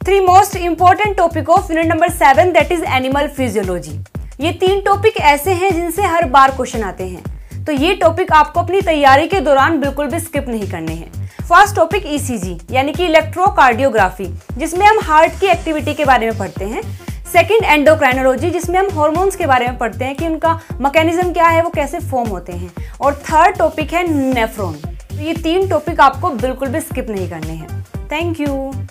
3 most important topic of unit number 7 that is animal physiology. ये 3 topic ऐसे हैं जिनसे हर बार क्वेश्चन आते हैं, तो ये टॉपिक आपको अपनी तैयारी के दौरान बिल्कुल भी स्किप नहीं करने हैं। फर्स्ट टॉपिक ईसीजी यानी कि इलेक्ट्रोकार्डियोग्राफी, जिसमें हम हार्ट की एक्टिविटी के बारे में पढ़ते हैं। सेकंड एंडोक्राइनोलॉजी, जिसमें हम हार्मोन्स के बारे में पढ़ते हैं कि उनका मैकेनिज्म क्या है, वो कैसे फॉर्म होते हैं। और थर्ड टॉपिक है नेफ्रॉन। तो ये 3 टॉपिक आपको बिल्कुल भी स्किप नहीं करने हैं। Thank you.